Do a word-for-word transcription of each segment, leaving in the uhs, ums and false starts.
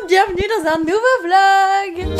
bienvenue dans un nouveau vlog.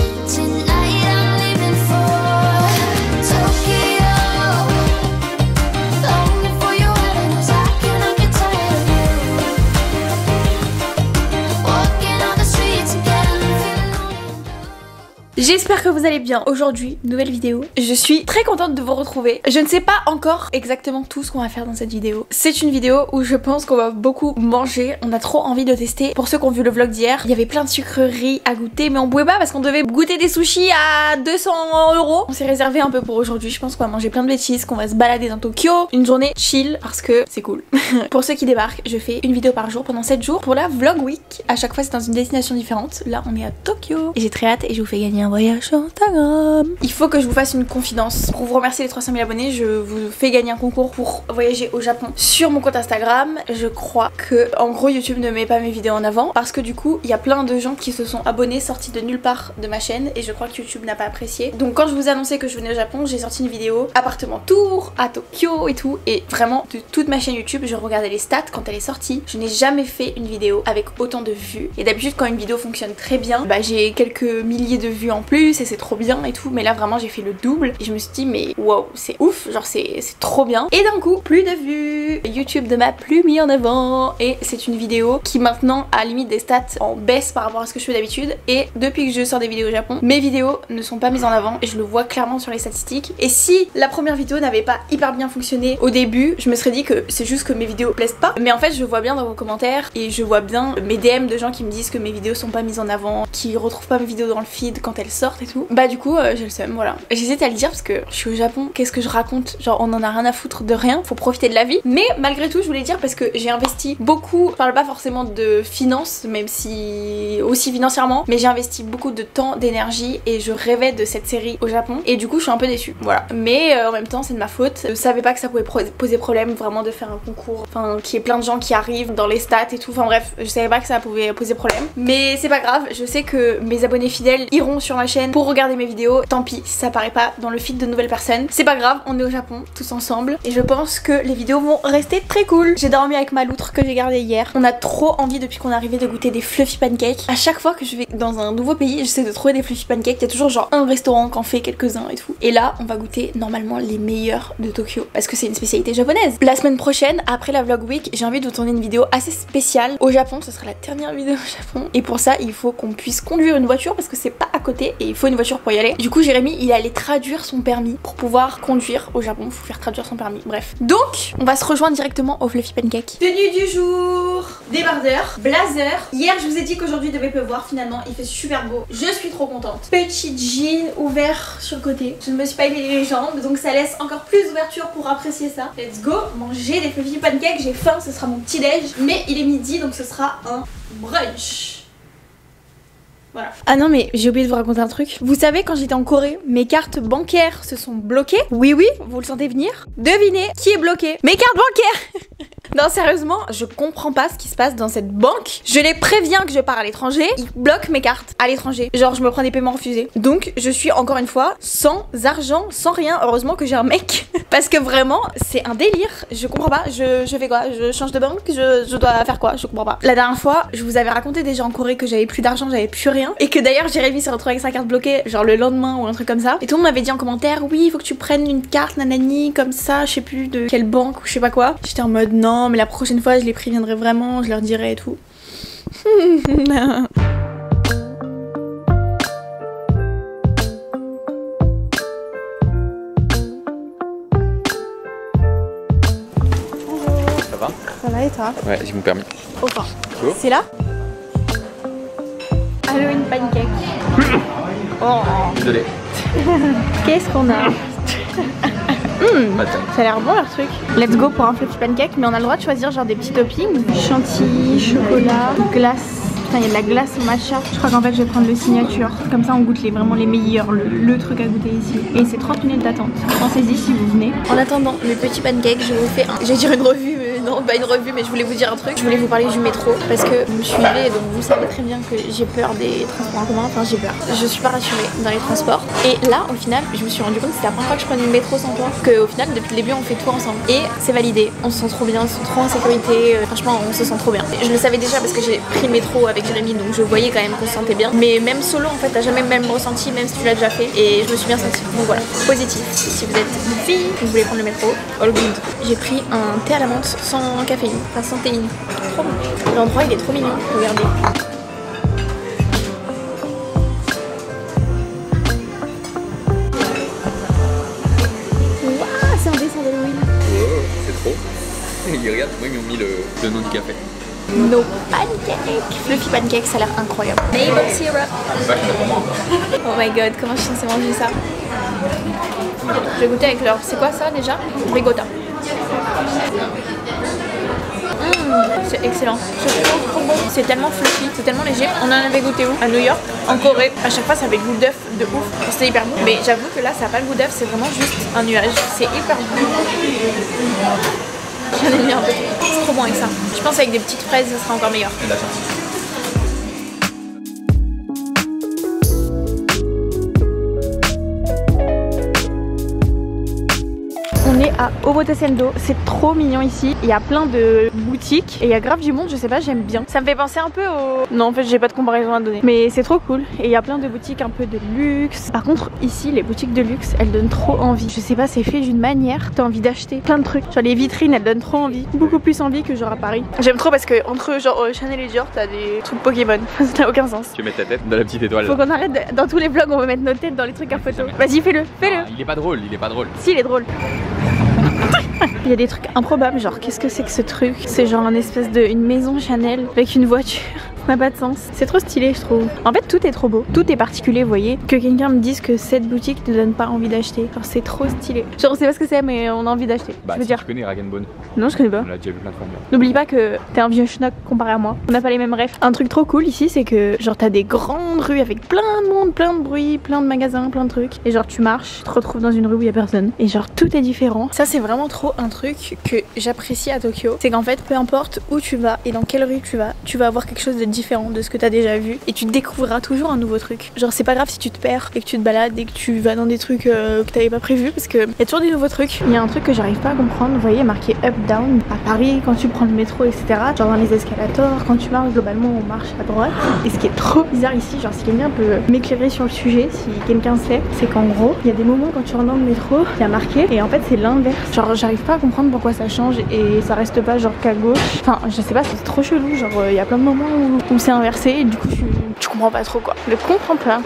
J'espère que vous allez bien. Aujourd'hui, nouvelle vidéo. Je suis très contente de vous retrouver. Je ne sais pas encore exactement tout ce qu'on va faire dans cette vidéo. C'est une vidéo où je pense qu'on va beaucoup manger. On a trop envie de tester. Pour ceux qui ont vu le vlog d'hier, il y avait plein de sucreries à goûter, mais on pouvait pas parce qu'on devait goûter des sushis à deux cents euros. On s'est réservé un peu pour aujourd'hui. Je pense qu'on va manger plein de bêtises, qu'on va se balader dans Tokyo. Une journée chill parce que c'est cool. Pour ceux qui débarquent, je fais une vidéo par jour pendant sept jours pour la vlog week. À chaque fois, c'est dans une destination différente. Là, on est à Tokyo. Et j'ai très hâte et je vous fais gagner un voyage sur Instagram. Il faut que je vous fasse une confidence. Pour vous remercier les trois cent mille abonnés, je vous fais gagner un concours pour voyager au Japon sur mon compte Instagram. Je crois que en gros YouTube ne met pas mes vidéos en avant parce que du coup il y a plein de gens qui se sont abonnés sortis de nulle part de ma chaîne et je crois que YouTube n'a pas apprécié. Donc quand je vous ai annoncé que je venais au Japon, j'ai sorti une vidéo appartement tour à Tokyo et tout, et vraiment de toute ma chaîne YouTube je regardais les stats quand elle est sortie. Je n'ai jamais fait une vidéo avec autant de vues et d'habitude quand une vidéo fonctionne très bien, bah j'ai quelques milliers de vues en plus et c'est trop bien et tout, mais là vraiment j'ai fait le double et je me suis dit mais waouh c'est ouf, genre c'est trop bien. Et d'un coup plus de vues, YouTube ne m'a plus mis en avant et c'est une vidéo qui maintenant a limite des stats en baisse par rapport à ce que je fais d'habitude, et depuis que je sors des vidéos au Japon, mes vidéos ne sont pas mises en avant et je le vois clairement sur les statistiques. Et si la première vidéo n'avait pas hyper bien fonctionné au début, je me serais dit que c'est juste que mes vidéos plaisent pas, mais en fait je vois bien dans vos commentaires et je vois bien mes D M de gens qui me disent que mes vidéos sont pas mises en avant, qui retrouvent pas mes vidéos dans le feed quand elles sortent et tout. Bah du coup euh, j'ai le seum, voilà. J'hésite à le dire parce que je suis au Japon, qu'est-ce que je raconte, genre on en a rien à foutre de rien, faut profiter de la vie. Mais malgré tout je voulais dire parce que j'ai investi beaucoup, je parle pas forcément de finances, même si aussi financièrement, mais j'ai investi beaucoup de temps, d'énergie et je rêvais de cette série au Japon et du coup je suis un peu déçue, voilà. Mais euh, en même temps c'est de ma faute, je savais pas que ça pouvait poser problème vraiment de faire un concours, enfin qu'il y ait plein de gens qui arrivent dans les stats et tout, enfin bref, je savais pas que ça pouvait poser problème. Mais c'est pas grave, je sais que mes abonnés fidèles iront sur ma chaîne pour regarder mes vidéos, tant pis si ça paraît pas dans le feed de nouvelles personnes, c'est pas grave, on est au Japon tous ensemble et je pense que les vidéos vont rester très cool. J'ai dormi avec ma loutre que j'ai gardée hier, on a trop envie depuis qu'on est arrivé de goûter des fluffy pancakes. À chaque fois que je vais dans un nouveau pays, j'essaie de trouver des fluffy pancakes, il y a toujours genre un restaurant qui en fait quelques-uns et tout, et là on va goûter normalement les meilleurs de Tokyo parce que c'est une spécialité japonaise. La semaine prochaine, après la vlog week, j'ai envie de vous tourner une vidéo assez spéciale au Japon, ce sera la dernière vidéo au Japon, et pour ça il faut qu'on puisse conduire une voiture parce que c'est pas à côté et il faut une voiture pour y aller. Du coup Jérémy il allait traduire son permis pour pouvoir conduire au Japon, faut faire traduire son permis, bref. Donc on va se rejoindre directement au fluffy pancake. Tenue du jour, débardeur, blazer. Hier je vous ai dit qu'aujourd'hui il devait pleuvoir, finalement il fait super beau, je suis trop contente. Petit jean ouvert sur le côté, je ne me suis pas épilé les jambes donc ça laisse encore plus d'ouverture pour apprécier ça. Let's go manger des fluffy pancakes, j'ai faim, ce sera mon petit déj, mais il est midi donc ce sera un brunch. Voilà. Ah non mais j'ai oublié de vous raconter un truc. Vous savez quand j'étais en Corée, mes cartes bancaires se sont bloquées. Oui oui, vous le sentez venir. Devinez qui est bloqué? Mes cartes bancaires. Non sérieusement, je comprends pas ce qui se passe dans cette banque. Je les préviens que je pars à l'étranger, ils bloquent mes cartes à l'étranger. Genre je me prends des paiements refusés. Donc je suis encore une fois sans argent, sans rien. Heureusement que j'ai un mec. Parce que vraiment c'est un délire. Je comprends pas, je, je fais quoi? Je change de banque? je, je dois faire quoi? Je comprends pas. La dernière fois, je vous avais raconté déjà en Corée que j'avais plus d'argent, j'avais plus rien. Et que d'ailleurs Jérémy s'est retrouvé avec sa carte bloquée genre le lendemain ou un truc comme ça. Et tout le monde m'avait dit en commentaire, oui il faut que tu prennes une carte nanani comme ça, je sais plus de quelle banque ou je sais pas quoi. J'étais en mode non mais la prochaine fois je les préviendrai vraiment, je leur dirai et tout. Ça va? Ça va et toi? Ouais, j'ai mon permis. Enfin, Go. c'est là? Halloween pancake. Oh. Désolé. Qu'est-ce qu'on a? Mmh, ça a l'air bon leur truc. Let's go pour un fluffy pancake, mais on a le droit de choisir genre des petits toppings. Chantilly, chocolat, glace. Putain, il y a de la glace au matcha. Je crois qu'en fait je vais prendre le signature. Comme ça on goûte les vraiment les meilleurs, le, le truc à goûter ici. Et c'est trente minutes d'attente. Pensez-y si vous venez. En attendant le petit pancake, je vous fais un... Je vais dire une revue non, pas une revue, mais je voulais vous dire un truc. Je voulais vous parler du métro parce que vous me suivez et donc vous savez très bien que j'ai peur des transports en commun. Enfin, j'ai peur. Je suis pas rassurée dans les transports. Et là, au final, je me suis rendu compte que c'était la première fois que je prenais le métro sans toi. Que au final, depuis le début, on fait tout ensemble. Et c'est validé. On se sent trop bien, on se sent trop en sécurité. Euh, franchement, on se sent trop bien. Je le savais déjà parce que j'ai pris le métro avec Jérémy, donc je voyais quand même qu'on se sentait bien. Mais même solo, en fait, t'as jamais même ressenti, même si tu l'as déjà fait. Et je me suis bien sentie. Donc voilà, positif. Si vous êtes une fille, vous voulez prendre le métro, all good. J'ai pris un thé à la menthe sans caféine, enfin sans théine. Trop bon. L'endroit il est trop mignon, regardez. Waouh, c'est un dessin d'Halloween. Oh, c'est trop. Et regarde, moi ils m'ont mis le, le nom du café. Nos pancakes. Fluffy pancakes, ça a l'air incroyable. Maple syrup. Oh my god, comment je suis censée manger ça? Je vais goûter avec leur... C'est quoi ça déjà? Ricotta. Mmh, c'est excellent. C'est trop trop bon. C'est tellement fluffy, c'est tellement léger. On en avait goûté où? À New York, en Corée. À chaque fois ça avait le goût d'œuf de ouf. C'était hyper bon. Mais j'avoue que là ça n'a pas le goût d'œuf, c'est vraiment juste un nuage. C'est hyper bon. J'en ai mis un peu. C'est trop bon avec ça. Je pense avec des petites fraises ça sera encore meilleur. On est à Omotesando, c'est trop mignon ici. Il y a plein de boutiques et il y a grave du monde, je sais pas, j'aime bien. Ça me fait penser un peu au... Non, en fait, j'ai pas de comparaison à donner. Mais c'est trop cool. Et il y a plein de boutiques un peu de luxe. Par contre, ici, les boutiques de luxe, elles donnent trop envie. Je sais pas, c'est fait d'une manière, t'as envie d'acheter plein de trucs. Genre les vitrines, elles donnent trop envie. Beaucoup plus envie que genre à Paris. J'aime trop parce que entre genre Chanel et Dior, t'as des trucs Pokémon. Ça n'a aucun sens. Tu mets ta tête dans la petite étoile. Faut qu'on arrête de... Dans tous les vlogs, on veut mettre nos têtes dans les trucs à photo. Vas-y, fais-le, fais-le. Ah, il est pas drôle, il est pas drôle. Si, il est drôle. Il y a des trucs improbables, genre qu'est-ce que c'est que ce truc? C'est genre une espèce de une maison Chanel avec une voiture. Ça n'a pas de sens. C'est trop stylé, je trouve. En fait, tout est trop beau. Tout est particulier, vous voyez. Que quelqu'un me dise que cette boutique ne donne pas envie d'acheter. Genre, c'est trop stylé. Genre, on sait pas ce que c'est, mais on a envie d'acheter. Bah, je veux si dire. tu connais Rag and Bone. Non, je connais pas. On l'a déjà vu plein de fois. N'oublie pas que t'es un vieux schnock comparé à moi. On n'a pas les mêmes rêves. Un truc trop cool ici, c'est que genre t'as des grandes rues avec plein de monde, plein de bruit, plein de magasins, plein de trucs. Et genre tu marches, tu te retrouves dans une rue où il y a personne. Et genre tout est différent. Ça c'est vraiment trop un truc que j'apprécie à Tokyo. C'est qu'en fait, peu importe où tu vas et dans quelle rue tu vas, tu vas avoir quelque chose de différent de ce que t'as déjà vu. Et tu découvriras toujours un nouveau truc. Genre c'est pas grave si tu te perds et que tu te balades et que tu vas dans des trucs euh, que t'avais pas prévu, parce que y a toujours des nouveaux trucs. Il y a un truc que j'arrive pas à comprendre. Vous voyez marqué up down à Paris quand tu prends le métro, et cetera. Genre dans les escalators, quand tu marches, globalement on marche à droite. Et ce qui est trop bizarre ici, genre si quelqu'un peut m'éclairer sur le sujet, si quelqu'un sait, c'est qu'en gros il y a des moments quand tu rentres dans le métro, il y a marqué et en fait c'est l'inverse. Genre j'arrive pas à comprendre pourquoi ça change et ça reste pas genre qu'à gauche. Enfin je sais pas, c'est trop chelou. Genre il y a plein de moments où, où c'est inversé et du coup tu, tu comprends pas trop quoi. Je comprends pas.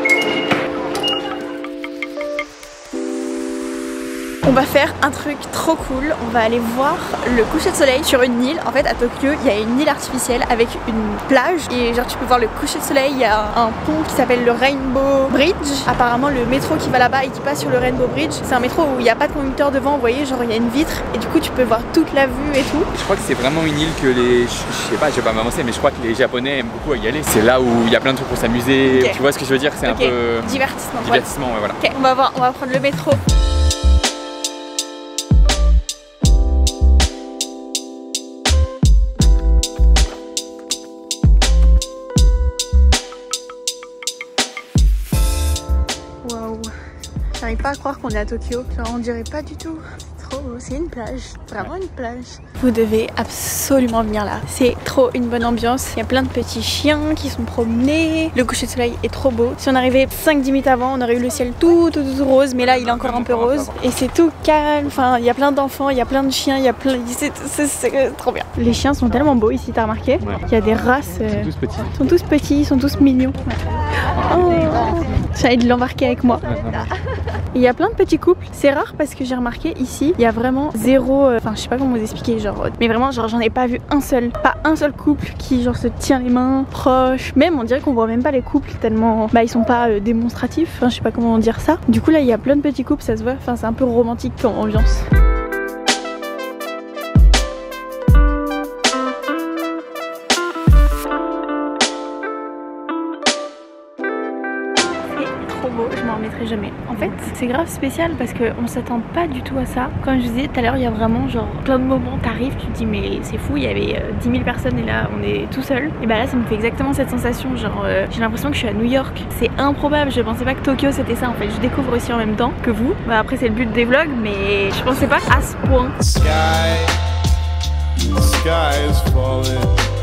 On va faire un truc trop cool, on va aller voir le coucher de soleil sur une île. En fait à Tokyo il y a une île artificielle avec une plage et genre tu peux voir le coucher de soleil. Il y a un pont qui s'appelle le Rainbow Bridge. Apparemment le métro qui va là-bas et qui passe sur le Rainbow Bridge, c'est un métro où il n'y a pas de conducteur devant, vous voyez, genre il y a une vitre et du coup tu peux voir toute la vue et tout. Je crois que c'est vraiment une île que les... Je, je sais pas, je vais pas m'avancer, mais je crois que les Japonais aiment beaucoup y aller. C'est là où il y a plein de trucs pour s'amuser, okay. Tu vois ce que je veux dire, c'est okay. Un peu... Divertissement. Divertissement, ouais, voilà. Ok, on va voir, on va prendre le métro. J'arrive pas à croire qu'on est à Tokyo, genre on dirait pas du tout. C'est trop beau, c'est une plage, vraiment une plage. Vous devez absolument venir là, c'est trop une bonne ambiance. Il y a plein de petits chiens qui sont promenés, le coucher de soleil est trop beau. Si on arrivait cinq dix minutes avant, on aurait eu le ciel tout, tout, tout rose, mais là il est encore un peu rose. Et c'est tout calme, enfin il y a plein d'enfants, il y a plein de chiens, il y a plein... C'est trop bien. Les chiens sont tellement beaux ici, t'as remarqué? Ouais. Il y a des races... Euh... Ils sont tous petits. Ils sont tous petits, ils sont tous mignons. Ouais. Oh, j'ai envie de l'embarquer avec moi. Il y a plein de petits couples, c'est rare parce que j'ai remarqué ici, il y a vraiment zéro, enfin euh, je sais pas comment vous expliquer, genre, mais vraiment genre j'en ai pas vu un seul, pas un seul couple qui genre se tient les mains, proches, même on dirait qu'on voit même pas les couples tellement, bah ils sont pas euh, démonstratifs, enfin je sais pas comment dire ça. Du coup là il y a plein de petits couples, ça se voit, enfin c'est un peu romantique comme ambiance. trop beau, je m'en remettrai jamais. En fait, c'est grave spécial parce qu'on s'attend pas du tout à ça. Comme je disais tout à l'heure, il y a vraiment genre plein de moments, t'arrives, tu te dis mais c'est fou, il y avait euh, dix mille personnes et là on est tout seul. Et bah là ça me fait exactement cette sensation, genre euh, j'ai l'impression que je suis à New York. C'est improbable, je pensais pas que Tokyo c'était ça en fait. Je découvre aussi en même temps que vous. Bah après c'est le but des vlogs, mais je pensais pas à ce point. Sky, the sky is falling.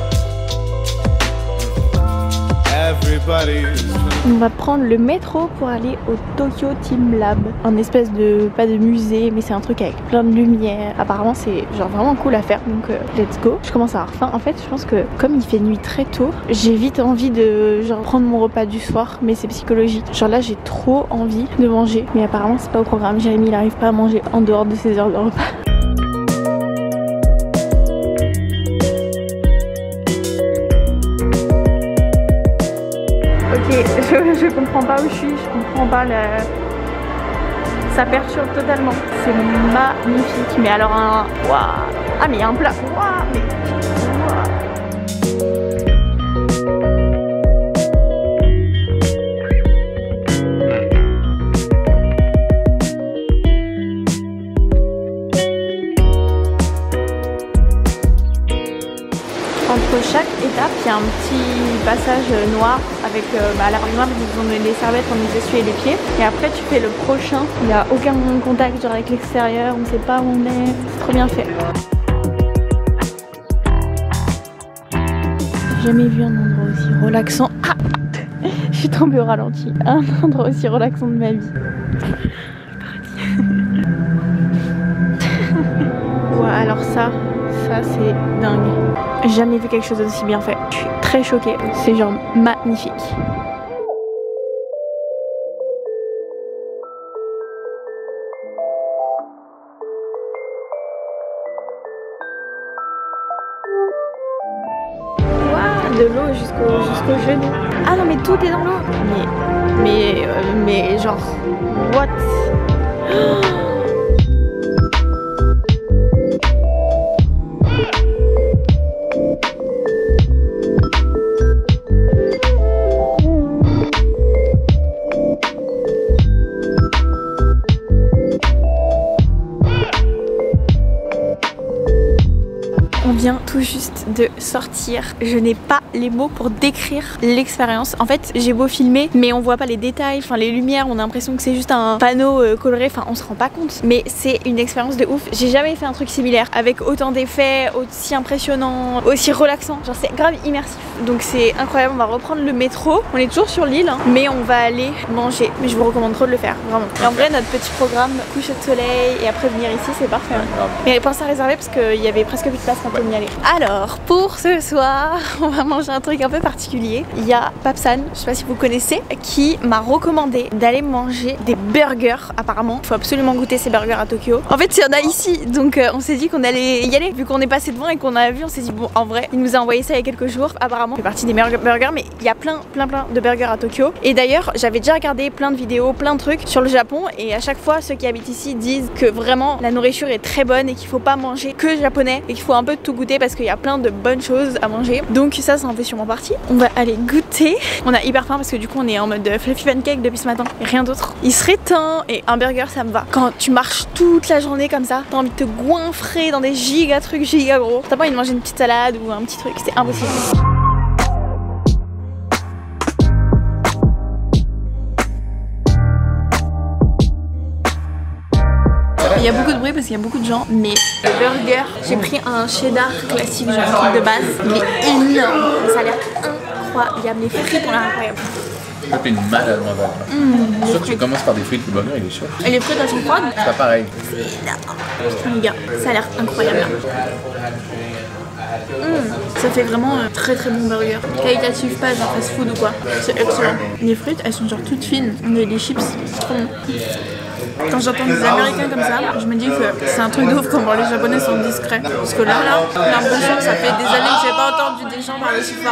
On va prendre le métro pour aller au Tokyo Team Lab, un espèce de, pas de musée, mais c'est un truc avec plein de lumière. Apparemment c'est genre vraiment cool à faire, donc euh, let's go. Je commence à avoir faim. En fait je pense que comme il fait nuit très tôt, j'ai vite envie de genre prendre mon repas du soir, mais c'est psychologique. Genre là j'ai trop envie de manger, mais apparemment c'est pas au programme. Jérémy il arrive pas à manger en dehors de ses heures de repas. Je, je comprends pas où je suis, je comprends pas la... Ça perturbe totalement. C'est magnifique, mais alors un... Waouh. Ah mais il y a un plat. Waouh, mais... Waouh. Entre chaque étape, il y a un petit passage noir avec, euh, bah, là par exemple, ils ont des serviettes pour nous essuyer les pieds. Et après, tu fais le prochain. Il n'y a aucun contact genre avec l'extérieur, on ne sait pas où on est. C'est trop bien fait. J'ai jamais vu un endroit aussi relaxant. Ah, je suis tombée au ralenti. Un endroit aussi relaxant de ma vie. Ouais, alors ça. Ça c'est dingue. Jamais vu quelque chose d'aussi bien fait. Je suis très choquée. C'est genre magnifique. Waouh, de l'eau jusqu'au jusqu'au genou. Ah non mais tout est dans l'eau. Mais mais euh, mais genre what? Oh. On vient tout juste de sortir. Je n'ai pas les mots pour décrire l'expérience. En fait, j'ai beau filmer, mais on voit pas les détails, enfin les lumières, on a l'impression que c'est juste un panneau euh, coloré, enfin on se rend pas compte. Mais c'est une expérience de ouf. J'ai jamais fait un truc similaire avec autant d'effets, aussi impressionnant, aussi relaxant. Genre c'est grave immersif. Donc c'est incroyable. On va reprendre le métro. On est toujours sur l'île, hein, mais on va aller manger. Mais je vous recommande trop de le faire, vraiment. Et en vrai, notre petit programme coucher de soleil et après venir ici, c'est parfait. Hein. Mais pensez à réserver parce qu'il y avait presque plus de place quand on y allait. Alors pour ce soir, on va manger un truc un peu particulier. Il y a Papsan, je sais pas si vous connaissez, qui m'a recommandé d'aller manger des burgers. Apparemment, il faut absolument goûter ces burgers à Tokyo. En fait, il y en a ici, donc euh, on s'est dit qu'on allait y aller. Vu qu'on est passé devant et qu'on a vu, on s'est dit bon, en vrai, il nous a envoyé ça il y a quelques jours. Apparemment, c'est partie des meilleurs burgers, mais il y a plein, plein, plein de burgers à Tokyo. Et d'ailleurs, j'avais déjà regardé plein de vidéos, plein de trucs sur le Japon, et à chaque fois, ceux qui habitent ici disent que vraiment la nourriture est très bonne et qu'il faut pas manger que japonais et qu'il faut un peu tout goûter parce qu'il y a plein de bonnes choses à manger. Donc ça, ça en fait sûrement partie. On va aller goûter. On a hyper faim parce que du coup, on est en mode fluffy pancake depuis ce matin et rien d'autre. Il serait temps, et un burger, ça me va. Quand tu marches toute la journée comme ça, t'as envie de te goinfrer dans des giga trucs giga gros. T'as pas envie de manger une petite salade ou un petit truc, c'est impossible. Il y a beaucoup de bruit parce qu'il y a beaucoup de gens, mais le burger, j'ai pris un cheddar classique, genre un truc de base, mais énorme. Ça a l'air incroyable, les frites ont l'air incroyables. Ça fait une malade mental. Mmh, sûr que tu commences par des frites, le burger il est chaud. Et les frites elles sont froides? C'est pas pareil. C'est énorme. Les gars, ça a l'air incroyable. Mmh, ça fait vraiment un très très bon burger. Qualitatif, pas genre fast food ou quoi. C'est excellent. Les frites elles sont genre toutes fines. On a des chips, c'est trop bon. Quand j'entends des Américains comme ça, je me dis que c'est un truc de ouf comment les Japonais sont discrets. Parce que là, là, j'ai l'impression que ça fait des années que j'ai pas entendu des gens parler si fort.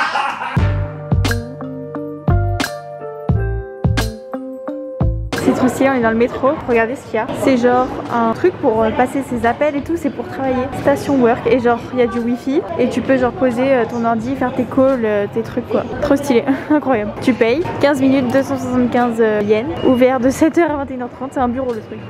C'est trop stylé, on est dans le métro. Regardez ce qu'il y a. C'est genre un truc pour passer ses appels et tout, c'est pour travailler. Station work et genre il y a du wifi et tu peux genre poser ton ordi, faire tes calls, tes trucs quoi. Trop stylé, incroyable. Tu payes quinze minutes, deux cent soixante-quinze yens. Ouvert de sept heures à vingt et une heures trente, c'est un bureau le truc.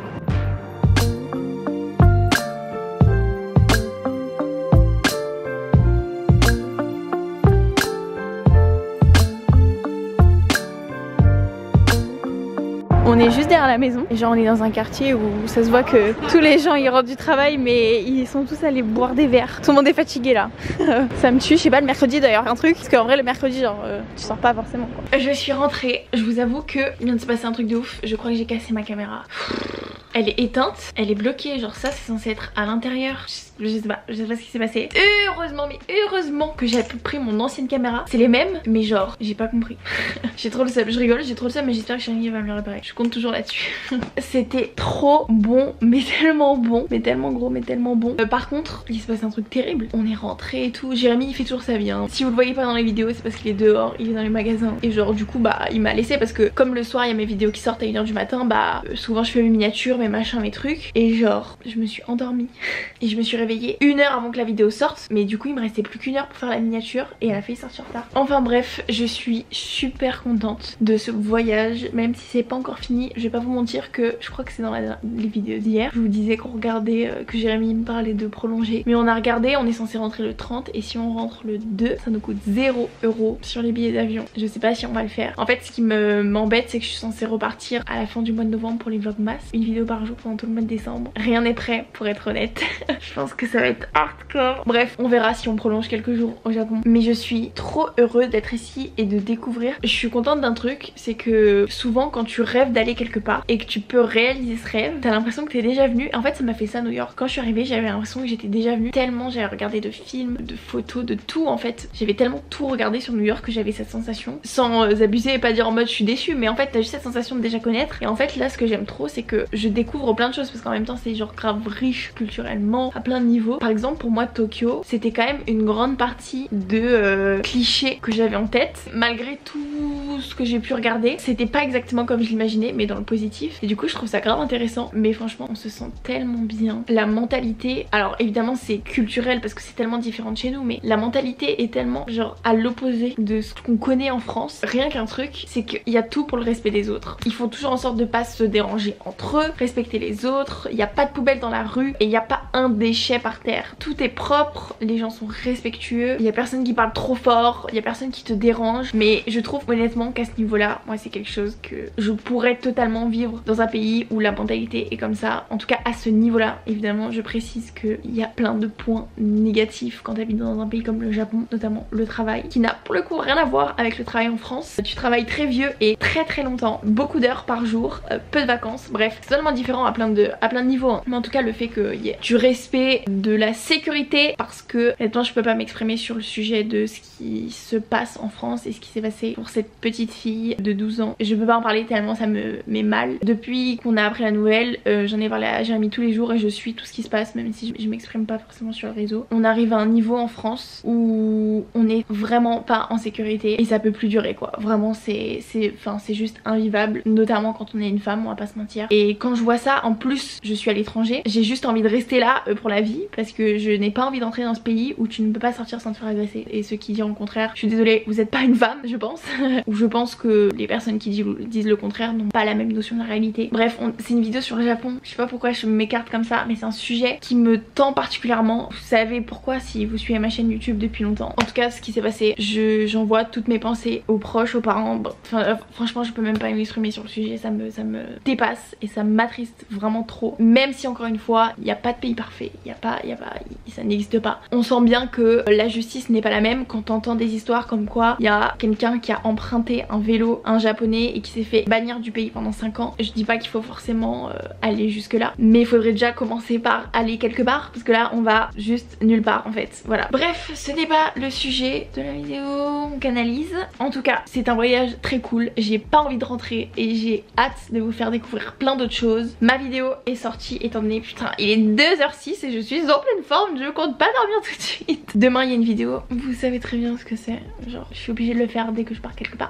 On est juste derrière la maison et genre on est dans un quartier où ça se voit que tous les gens ils rentrent du travail mais ils sont tous allés boire des verres. Tout le monde est fatigué là. Ça me tue, je sais pas, le mercredi d'ailleurs un truc parce qu'en vrai le mercredi genre euh, tu sors pas forcément quoi. Je suis rentrée, je vous avoue que il vient de se passer un truc de ouf. Je crois que j'ai cassé ma caméra. Elle est éteinte, elle est bloquée, genre ça c'est censé être à l'intérieur. Je, je sais pas, je sais pas ce qui s'est passé. Heureusement, mais heureusement que j'ai pris mon ancienne caméra. C'est les mêmes, mais genre j'ai pas compris. J'ai trop le seum, je rigole, j'ai trop le seum mais j'espère que Chérie va me le réparer. Je compte toujours là-dessus. C'était trop bon, mais tellement bon, mais tellement gros, mais tellement bon. Euh, par contre, il se passe un truc terrible. On est rentré et tout. Jérémy il fait toujours sa vie hein. Si vous le voyez pas dans les vidéos, c'est parce qu'il est dehors, il est dans les magasins. Et genre du coup bah il m'a laissé parce que comme le soir il y a mes vidéos qui sortent à une heure du matin, bah euh, souvent je fais mes miniatures, mes machins, mes trucs. Et genre je me suis endormie. Et je me suis réveillée une heure avant que la vidéo sorte. Mais du coup il me restait plus qu'une heure pour faire la miniature et elle a failli sortir tard. Enfin bref, je suis super contente de ce voyage, même si c'est pas encore fini. Je vais pas vous mentir que je crois que c'est dans la, les vidéos d'hier. Je vous disais qu'on regardait, euh, que Jérémy me parlait de prolonger. Mais on a regardé, on est censé rentrer le trente et si on rentre le deux, ça nous coûte zéro euro sur les billets d'avion. Je sais pas si on va le faire. En fait ce qui me m'embête c'est que je suis censée repartir à la fin du mois de novembre pour les vlogmas. Une vidéo par jour pendant tout le mois de décembre. Rien n'est prêt pour être honnête. Je pense que ça va être hardcore. Bref, on verra si on prolonge quelques jours au Japon. Mais je suis trop heureuse d'être ici et de découvrir. Je suis contente d'un truc, c'est que souvent quand tu rêves d'aller quelque part et que tu peux réaliser ce rêve, t'as l'impression que t'es déjà venu. En fait ça m'a fait ça à New York. Quand je suis arrivée j'avais l'impression que j'étais déjà venue, tellement j'avais regardé de films, de photos, de tout en fait. J'avais tellement tout regardé sur New York que j'avais cette sensation. Sans euh, abuser et pas dire en mode je suis déçue, mais en fait t'as juste cette sensation de déjà connaître. Et en fait là ce que j'aime trop c'est que je découvre plein de choses parce qu'en même temps c'est genre grave riche culturellement à plein de niveaux. Par exemple pour moi Tokyo c'était quand même une grande partie de euh, clichés que j'avais en tête. Malgré tout ce que j'ai pu regarder, c'était pas exactement comme je l'imaginais mais dans le positif. Et du coup je trouve ça grave intéressant. Mais franchement on se sent tellement bien. La mentalité, alors évidemment c'est culturel parce que c'est tellement différent de chez nous, mais la mentalité est tellement genre à l'opposé de ce qu'on connaît en France. Rien qu'un truc, c'est qu'il y a tout pour le respect des autres. Ils font toujours en sorte de pas se déranger entre eux, respecter les autres, il n'y a pas de poubelle dans la rue et il n'y a pas un déchet par terre. Tout est propre, les gens sont respectueux, il y a personne qui parle trop fort, il y a personne qui te dérange. Mais je trouve honnêtement qu'à ce niveau là, moi c'est quelque chose que je pourrais totalement vivre dans un pays où la mentalité est comme ça. En tout cas à ce niveau là, évidemment je précise qu'il y a plein de points négatifs quand tu habites dans un pays comme le Japon, notamment le travail, qui n'a pour le coup rien à voir avec le travail en France. Tu travailles très vieux et très très longtemps, beaucoup d'heures par jour, euh, peu de vacances, bref c'est totalement différent à plein de, à plein de niveaux hein. Mais en tout cas le fait qu'il y ait du respect, de la sécurité, parce que honnêtement je peux pas m'exprimer sur le sujet de ce qui se passe en France et ce qui s'est passé pour cette petite fille de douze ans. Je peux pas en parler tellement ça me met mal. Depuis qu'on a appris la nouvelle, euh, j'en ai parlé à Jérémy tous les jours et je suis tout ce qui se passe même si je, je m'exprime pas forcément sur le réseau. On arrive à un niveau en France où on est vraiment pas en sécurité et ça peut plus durer quoi. Vraiment c'est c'est enfin c'est juste invivable, notamment quand on est une femme, on va pas se mentir. Et quand je vois ça, en plus je suis à l'étranger, j'ai juste envie de rester là euh, pour la vie parce que je n'ai pas envie d'entrer dans ce pays où tu ne peux pas sortir sans te faire agresser. Et ceux qui diront le contraire, je suis désolée, vous êtes pas une femme je pense. Ou je pense que les personnes qui disent, disent le contraire n'ont pas la même notion de la réalité. Bref, c'est une vidéo sur le Japon, je sais pas pourquoi je m'écarte comme ça, mais c'est un sujet qui me tend particulièrement. Vous savez pourquoi si vous suivez ma chaîne YouTube depuis longtemps. En tout cas ce qui s'est passé, j'envoie toutes mes pensées aux proches, aux parents. Enfin euh, franchement je peux même pas m'exprimer sur le sujet, ça me, ça me dépasse et ça m'attriste vraiment trop. Même si encore une fois il n'y a pas de pays parfait, il y a pas, il y a pas, ça n'existe pas. On sent bien que la justice n'est pas la même quand t'entends des histoires comme quoi il y a quelqu'un qui a emprunté un vélo, un japonais et qui s'est fait bannir du pays pendant cinq ans. Je dis pas qu'il faut forcément euh, aller jusque là, mais il faudrait déjà commencer par aller quelque part parce que là on va juste nulle part en fait. Voilà. Bref, ce n'est pas le sujet de la vidéo, on canalise. En tout cas c'est un voyage très cool, j'ai pas envie de rentrer et j'ai hâte de vous faire découvrir plein d'autres choses. Ma vidéo est sortie étant donné, putain il est deux heures six et je suis en pleine forme, je compte pas dormir tout de suite. Demain il y a une vidéo, vous savez très bien ce que c'est, genre je suis obligée de le faire dès que je pars quelque part.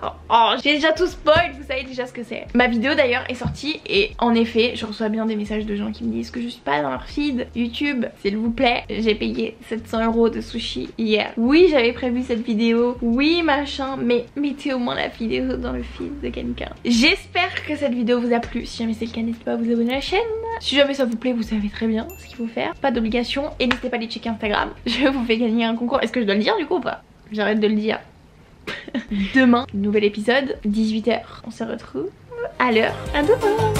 Oh, j'ai déjà tout spoil, vous savez déjà ce que c'est. Ma vidéo d'ailleurs est sortie et en effet je reçois bien des messages de gens qui me disent que je suis pas dans leur feed YouTube. S'il vous plaît, j'ai payé sept cents euros de sushi hier. Oui, j'avais prévu cette vidéo, oui machin, mais mettez au moins la vidéo dans le feed de quelqu'un. J'espère que cette vidéo vous a plu. Si jamais c'est le cas, n'hésitez pas à vous abonner à la chaîne. Si jamais ça vous plaît, vous savez très bien ce qu'il faut faire. Pas d'obligation et n'hésitez pas à aller checker Instagram. Je vous fais gagner un concours. Est-ce que je dois le dire du coup ou pas? J'arrête de le dire. Demain, nouvel épisode, dix-huit heures. On se retrouve à l'heure. À demain.